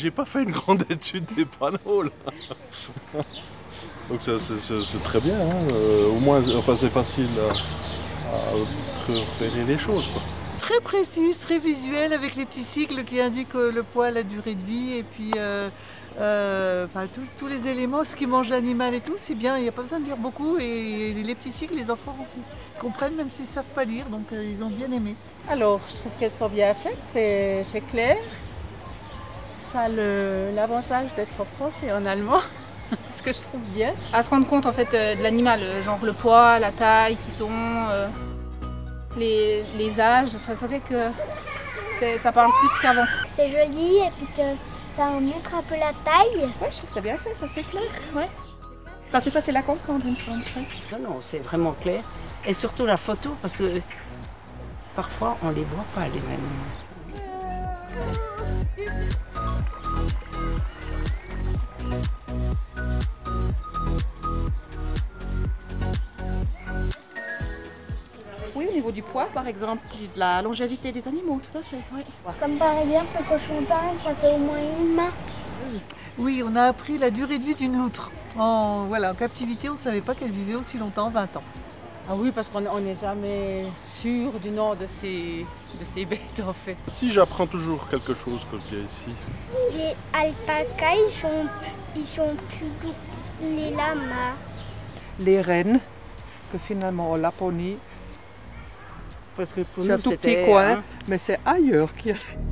J'ai pas fait une grande étude des panneaux là. Donc c'est très bien, hein. Au moins enfin, c'est facile à repérer les choses, quoi. Très précise, très visuelle, avec les petits cycles qui indiquent le poids, la durée de vie, et puis enfin, tous les éléments, ce qui mange l'animal et tout, c'est bien, il n'y a pas besoin de lire beaucoup, et les petits cycles, les enfants comprennent même s'ils ne savent pas lire, donc ils ont bien aimé. Alors, je trouve qu'elles sont bien faites, c'est clair. Ça a l'avantage d'être en français et en allemand, ce que je trouve bien. À se rendre compte en fait de l'animal, genre le poids, la taille, qui sont, les âges, enfin, ça fait que ça parle plus qu'avant. C'est joli et puis que ça montre un peu la taille. Ouais, je trouve ça bien fait, ça c'est clair. Ouais. Ça c'est facile à comprendre, il me semble. Non, non, c'est vraiment clair. Et surtout la photo, parce que parfois on les voit pas, les animaux. Oui, au niveau du poids, par exemple, et de la longévité des animaux, tout à fait. Ouais. Comme par exemple le cochon d'Inde, ça fait au moins une main. Oui, on a appris la durée de vie d'une loutre. En captivité, on ne savait pas qu'elle vivait aussi longtemps, 20 ans. Ah oui, parce qu'on n'est jamais sûr du nom de ces bêtes en fait. Si j'apprends toujours quelque chose quand je viens ici. Les alpacas, ils sont plus doux. Les lamas. Les rennes, que finalement en Laponie, Parce que pour c'est un nous, tout petit c'était, coin, hein, mais c'est ailleurs qu'il y a